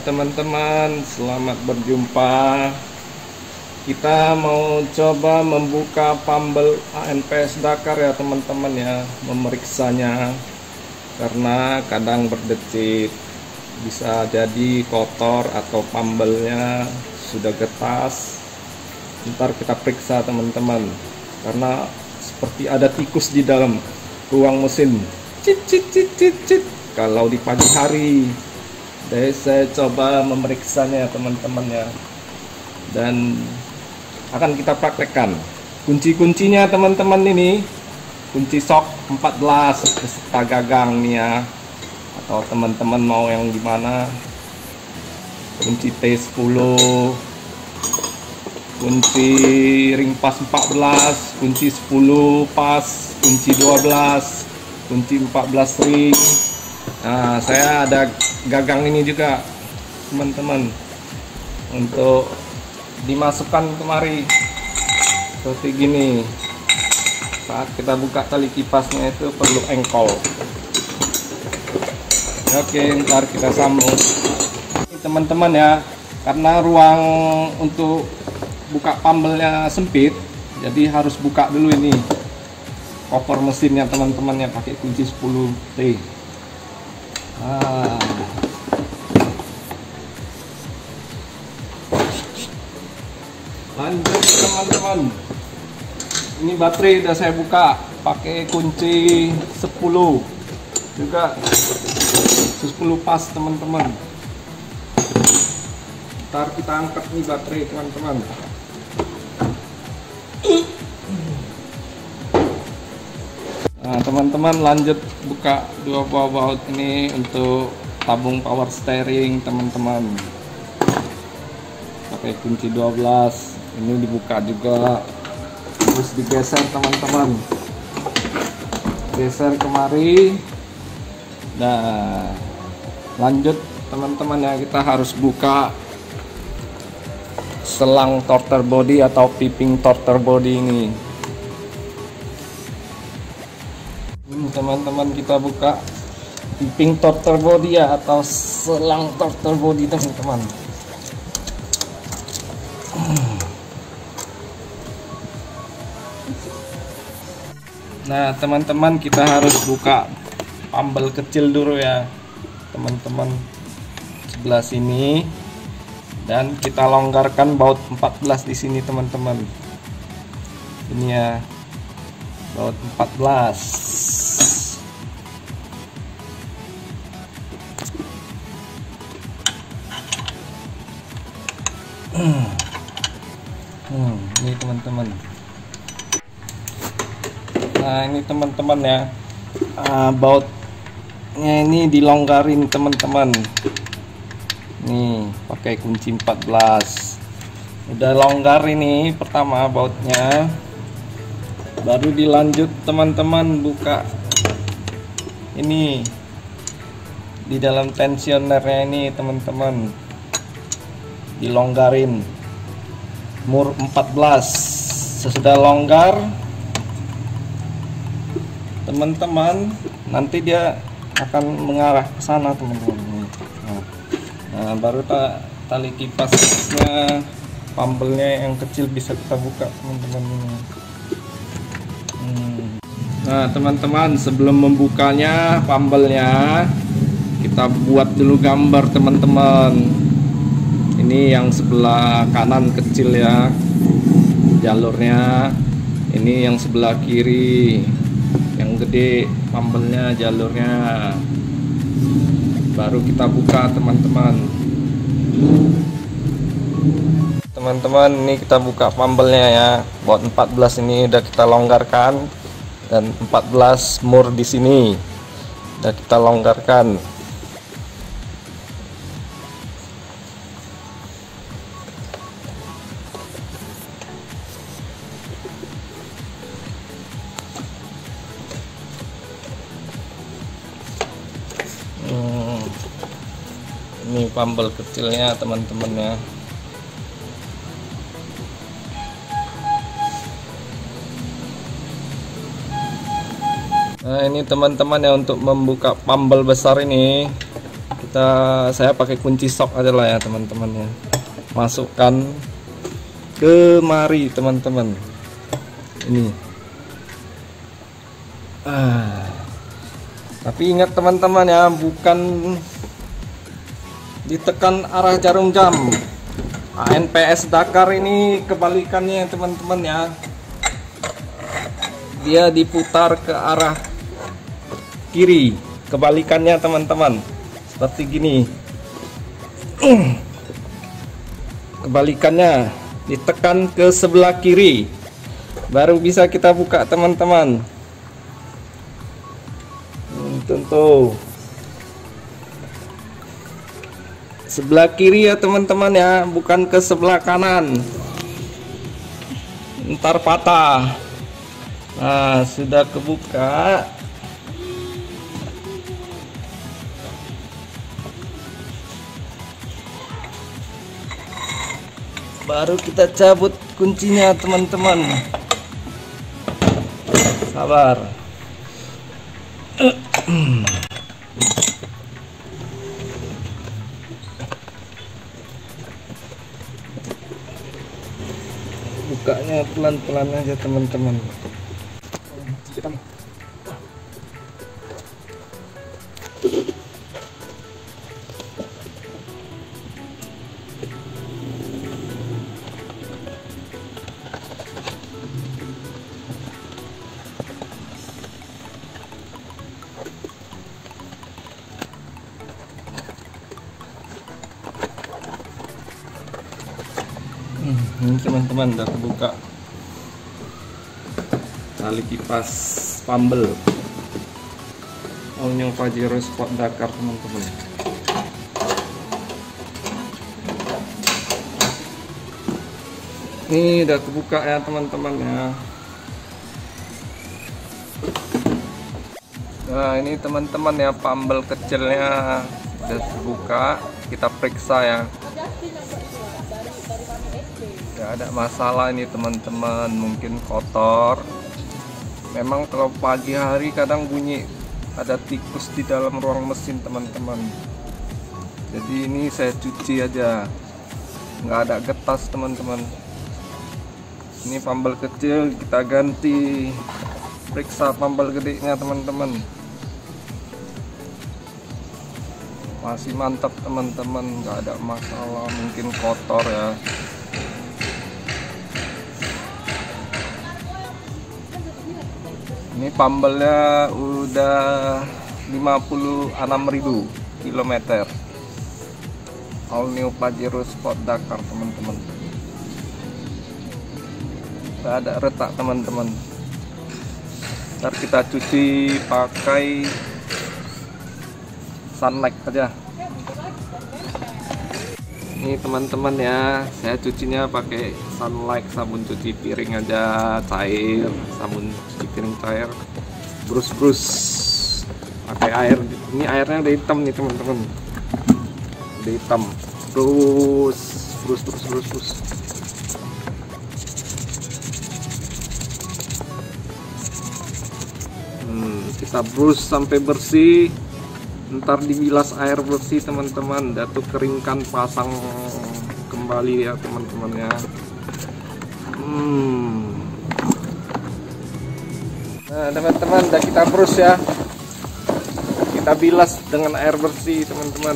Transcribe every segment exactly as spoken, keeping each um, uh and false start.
teman-teman, selamat berjumpa. Kita mau coba membuka pambel A N P S Dakar ya teman-teman ya, memeriksanya karena kadang berdecit, bisa jadi kotor atau pambelnya sudah getas. Ntar kita periksa teman-teman, karena seperti ada tikus di dalam ruang mesin. Cit cit cit cit cit. Kalau di pagi hari, jadi saya coba memeriksanya teman-teman ya, dan akan kita praktekkan. Kunci-kuncinya teman-teman ini kunci sok empat belas beserta gagang nih ya, atau teman-teman mau yang gimana, kunci T sepuluh, kunci ring pas empat belas, kunci sepuluh pas, kunci dua belas, kunci empat belas ring. Nah, saya ada gagang ini juga teman-teman untuk dimasukkan kemari seperti gini. Saat kita buka tali kipasnya itu perlu engkol. Oke, ntar kita sambung teman-teman ya, karena ruang untuk buka pambelnya sempit, jadi harus buka dulu ini koper mesinnya teman-teman ya, pakai kunci sepuluh T. Ah. Lanjut teman-teman, ini baterai udah saya buka pakai kunci sepuluh juga, sepuluh pas teman-teman. Ntar kita angkat nih baterai teman-teman. Nah teman-teman, lanjut buka dua buah baut ini untuk tabung power steering teman-teman, pakai kunci dua belas. Ini dibuka juga, terus digeser teman-teman, geser kemari. Nah lanjut teman-teman ya, kita harus buka selang torter body atau piping torter body ini. Ini teman-teman, kita buka piping torter body ya, atau selang torter body teman-teman. Nah teman-teman, kita harus buka pambel kecil dulu ya teman-teman, sebelah sini, dan kita longgarkan baut empat belas di sini teman-teman. Ini ya, baut empat belas. Hmm, hmm ini teman-teman. Nah ini teman-teman ya, uh, bautnya ini dilonggarin teman-teman. Nih pakai kunci empat belas. Udah longgar ini pertama bautnya, baru dilanjut teman-teman buka ini di dalam tensionernya ini teman-teman, dilonggarin mur empat belas. Sesudah longgar teman-teman, nanti dia akan mengarah ke sana teman-teman. Nah, nah baru ta tali kipasnya, pambelnya yang kecil bisa kita buka teman-teman. Hmm. Nah teman-teman, sebelum membukanya pambelnya, kita buat dulu gambar teman-teman. Ini yang sebelah kanan kecil ya jalurnya, ini yang sebelah kiri yang gede pambelnya jalurnya. Baru kita buka teman-teman. Teman-teman, ini kita buka pambelnya ya. Baut empat belas ini udah kita longgarkan, dan empat belas mur di sini udah kita longgarkan. Hmm, ini pambel kecilnya teman-teman ya. Nah ini teman-teman ya, untuk membuka pambel besar ini Kita saya pakai kunci sok aja lah ya teman-teman ya. Masukkan ke mari teman-teman. Ini. Ah. Tapi ingat teman-teman ya, bukan ditekan arah jarum jam. A N P S Dakar ini kebalikannya teman-teman ya. Dia diputar ke arah kiri, kebalikannya teman-teman, seperti gini. Kebalikannya, ditekan ke sebelah kiri baru bisa kita buka teman-teman. hmm, tentu sebelah kiri ya teman-teman ya, bukan ke sebelah kanan, ntar patah. Nah, sudah kebuka. Baru kita cabut kuncinya teman-teman. Sabar. Bukanya pelan-pelan aja teman-teman. Ini teman-teman udah kebuka tali kipas Pambel All New Pajero Sport Dakar teman-teman. Ini udah kebuka ya teman-teman ya. Nah ini teman-teman ya, Pambel kecilnya udah terbuka, kita periksa ya. Gak ada masalah ini teman-teman, mungkin kotor. Memang kalau pagi hari kadang bunyi ada tikus di dalam ruang mesin teman-teman. Jadi ini saya cuci aja, nggak ada getas teman-teman. Ini Pambel kecil kita ganti, periksa Pambel gedenya teman-teman. Masih mantap teman-teman, nggak ada masalah, mungkin kotor ya. Ini Pambelnya udah lima puluh enam ribu kilometer. All New Pajero Sport Dakar teman-teman. Gak ada retak teman-teman. Ntar kita cuci pakai Sunlight aja. Ini teman-teman ya, saya cucinya pakai Sunlight, sabun cuci piring aja cair, sabun cuci piring cair, brus-brus pakai air. Ini airnya udah hitam nih teman-teman, udah hitam. Terus brus terus brus brus. Hmm, kita brus sampai bersih. Ntar dibilas air bersih teman-teman, datu keringkan, pasang kembali ya teman-teman ya. Hmm. Nah teman-teman, udah kita brus ya, kita bilas dengan air bersih teman-teman.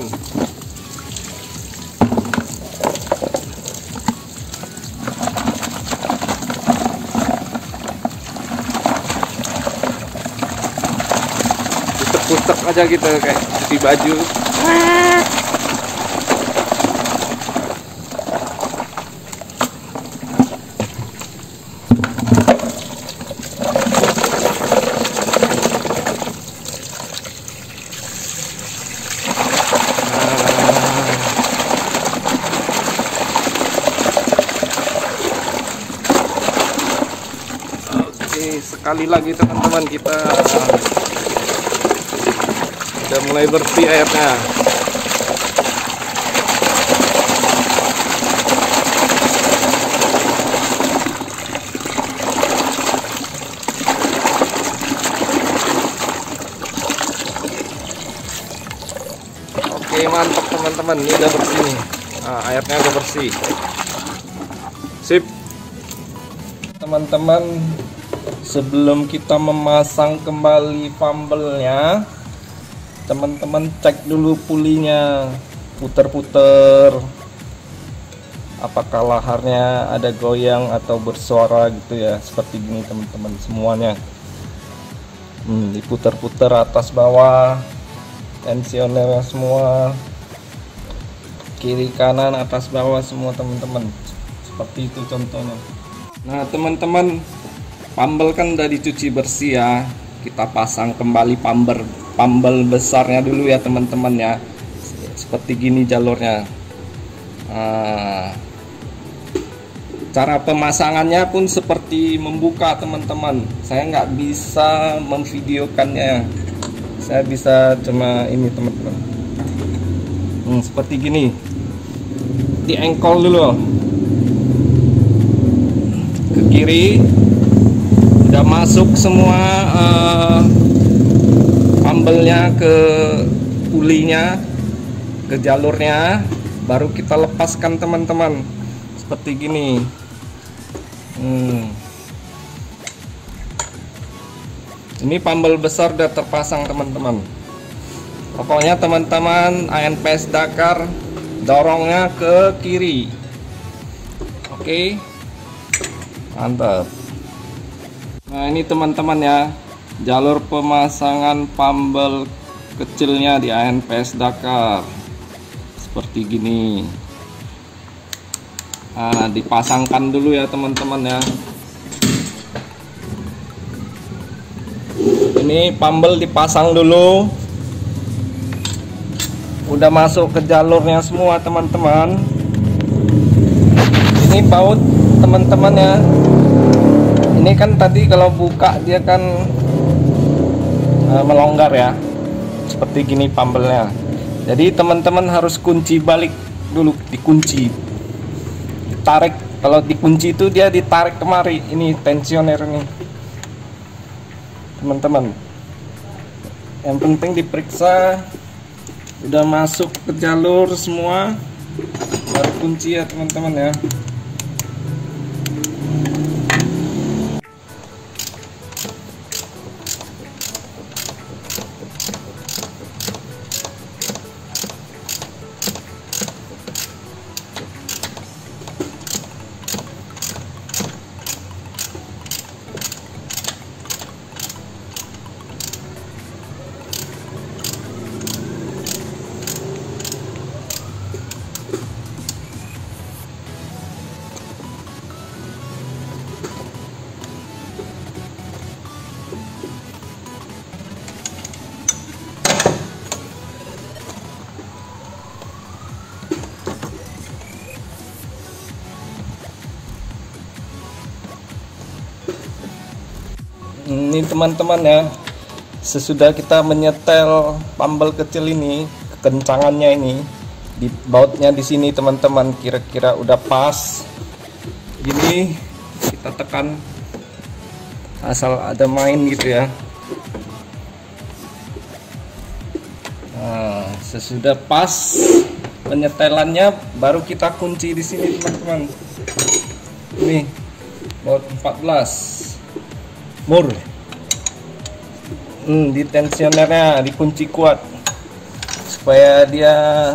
Putek aja gitu kayak cuci baju. Oke, sekali lagi teman-teman, kita udah mulai bersih airnya. Oke Oke, mantap teman-teman, ini udah bersih nih. Nah, airnya udah bersih. Sip. Teman-teman, sebelum kita memasang kembali pambelnya, teman-teman cek dulu pulinya, puter-puter. Apakah laharnya ada goyang atau bersuara gitu ya, seperti gini teman-teman semuanya. Hmm, diputer-puter atas bawah, tensionernya semua, kiri kanan atas bawah semua teman-teman, seperti itu contohnya. Nah teman-teman, pambel kan udah dicuci bersih ya, kita pasang kembali pambel pambel besarnya dulu ya teman-teman ya, seperti gini jalurnya. Nah, cara pemasangannya pun seperti membuka teman-teman, saya nggak bisa memvideokannya, saya bisa cuma ini teman-teman. Hmm, seperti gini, diengkol dulu ke kiri, udah masuk semua uh, pambelnya ke pulinya, ke jalurnya, baru kita lepaskan teman-teman, seperti gini. Hmm. Ini pambel besar udah terpasang teman-teman. Pokoknya teman-teman A N P S Dakar dorongnya ke kiri. Oke, mantap. Nah ini teman-teman ya, jalur pemasangan pambel kecilnya di A N P S Dakar seperti gini. Nah, dipasangkan dulu ya teman-teman ya. Ini pambel dipasang dulu, udah masuk ke jalurnya semua teman-teman. Ini baut teman-teman ya, ini kan tadi kalau buka dia kan uh, melonggar ya, seperti gini pambelnya. Jadi teman-teman harus kunci balik dulu, dikunci, tarik. Kalau dikunci itu dia ditarik kemari, ini tensioner ini teman-teman. Yang penting diperiksa udah masuk ke jalur semua, baru kunci ya teman-teman ya. Ini teman-teman ya, sesudah kita menyetel pambel kecil ini, kekencangannya ini di bautnya di sini teman-teman, kira-kira udah pas gini, kita tekan asal ada main gitu ya. Nah, sesudah pas penyetelannya baru kita kunci di sini teman-teman. Ini baut empat belas mur. Hmm, di tensionernya dikunci kuat supaya dia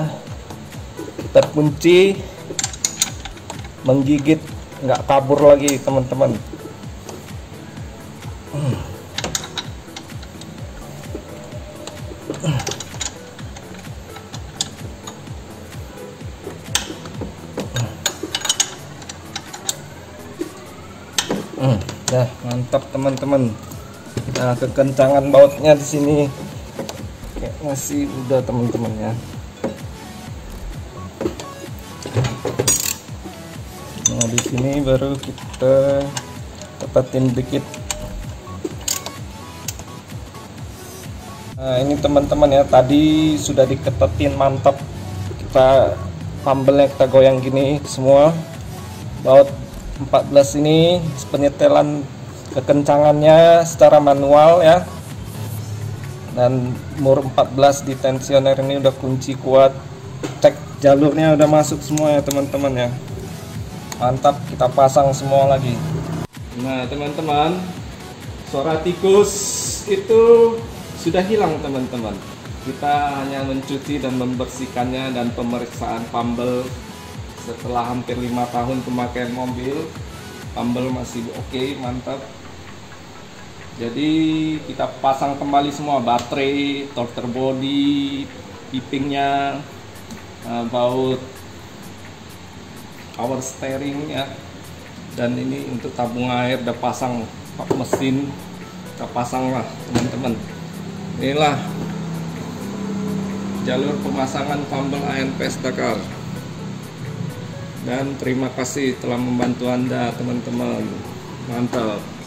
terkunci, menggigit, nggak kabur lagi teman-teman. Hmm. Hmm, ya mantap teman-teman. Nah, kekencangan bautnya di sini kayak masih udah teman-teman ya. Nah, di sini baru kita tepatin dikit. Nah, ini teman-teman ya, tadi sudah diketetin mantap. Kita pambelnya kita goyang gini semua. Baut empat belas ini penyetelan kekencangannya secara manual ya. Dan mur empat belas di tensioner ini udah kunci kuat. Cek jalurnya udah masuk semua ya teman-teman ya. Mantap, kita pasang semua lagi. Nah teman-teman, suara tikus itu sudah hilang teman-teman. Kita hanya mencuci dan membersihkannya, dan pemeriksaan pambel setelah hampir lima tahun pemakaian mobil, pambel masih oke, mantap. Jadi kita pasang kembali semua, baterai, torter body, pipingnya, uh, baut power steering ya, dan ini untuk tabung air udah pasang, mesin kita pasang lah teman-teman. Inilah jalur pemasangan pambel A N P S Dakar, dan terima kasih telah membantu Anda teman-teman, mantap.